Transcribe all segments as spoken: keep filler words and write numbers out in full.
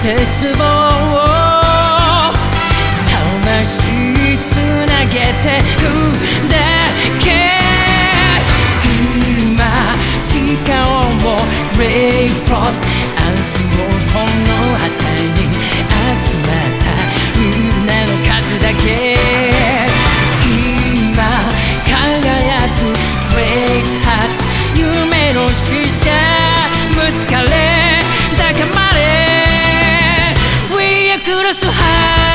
絶望を魂つなげてくだけ今時間をブレイククロス明日もこの辺りに集まったみんなの数だけ今輝くブレイクハーツ夢の使者ぶつかれ高まれ We are close high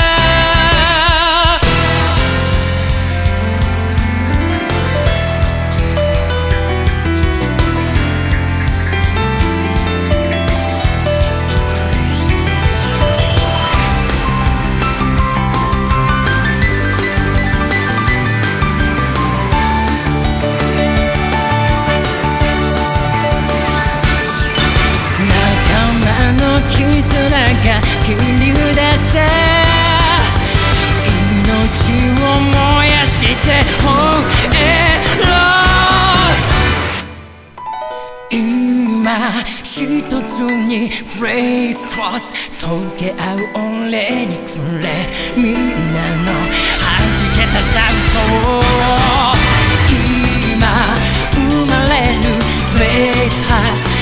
絆が切り出せ命を燃やして燃えろ今一つにブレイククロス溶け合う俺にくれみんなの弾けたシャウトを今生まれるブレイクハーツ